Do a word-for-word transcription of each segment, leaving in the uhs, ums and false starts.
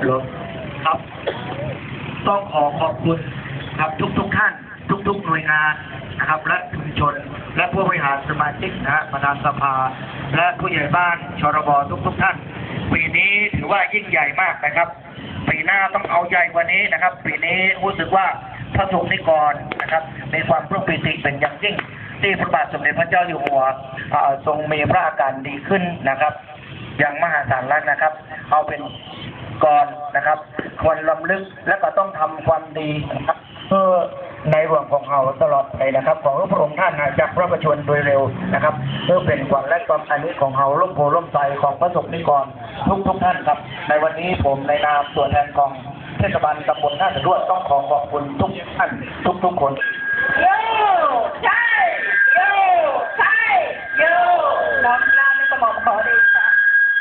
ลบครับต้องขอขอบคุณครับทุกทุกท่านทุกๆหน่วยงานนะครับและชุมชนและผู้บริหารสมาชิกนะฮะประธานสภาและผู้ใหญ่บ้านชรบทุกทุกท่านปีนี้ถือว่ายิ่งใหญ่มากนะครับปีหน้าต้องเอาใหญ่กว่านี้นะครับปีนี้รู้สึกว่าพระสงฆ์นิกรนะครับมีความปลื้มปิติเป็นอย่างยิ่งที่พระบาทสมเด็จพระเจ้าอยู่หัวทรงมีพระอาการดีขึ้นนะครับอย่างมหาศาลแล้วนะครับเอาเป็นก่อนนะครับควรลำลึกและก็ต้องทำความดีนะครับเพื่อในหลวงของเราตลอดไปนะครับของพระองค์ท่านจากพระประชวรโดยเร็วนะครับเพื่อเป็นขวัญและความอันนี้ของเราร่มโพล่มใจของพระสงฆ์นิกรทุกทุกท่านครับในวันนี้ผมในนามตัวแทนของเทศบาลตำบลท่าสะดวกต้องขอขอบคุณทุกท่านทุกทุกคนโย่ใช่โย่ใช่โย่น้อมกล้าไม่กระหม่อมขอเดชะ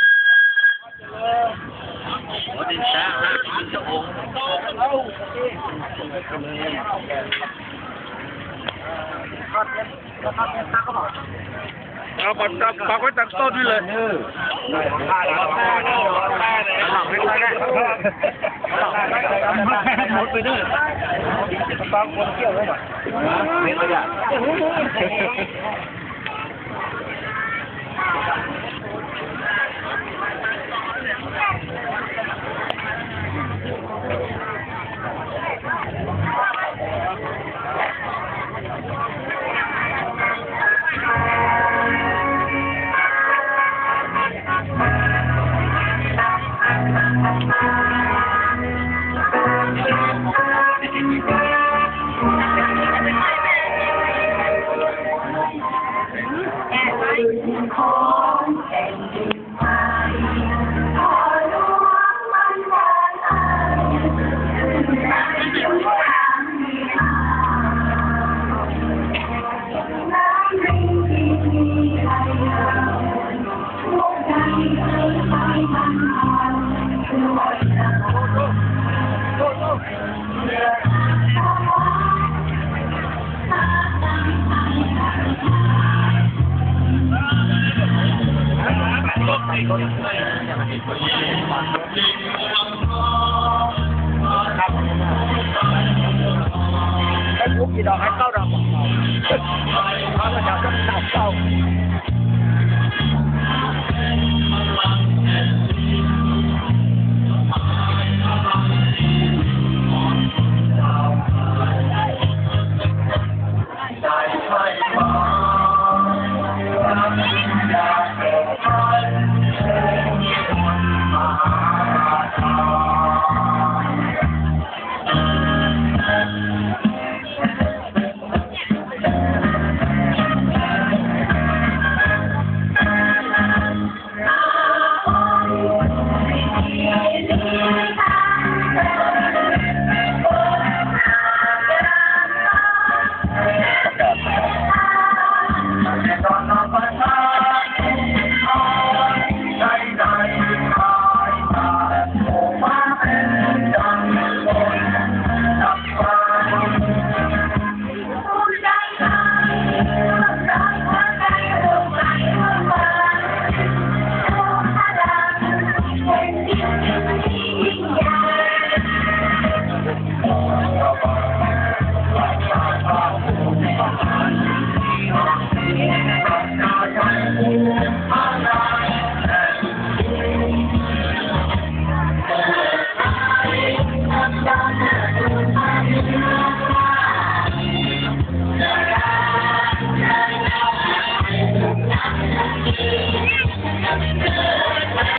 ขอเดชะพระองค์เอาปักตักปักไว้ตักต้นนี่เลยหมดไปด้วยฟังคนเที่ยวเลยหน่อยไม่ประหยัดให้ทุกกี่ดอกให้เก้าดอกเขาก็จะต้องจับเก้า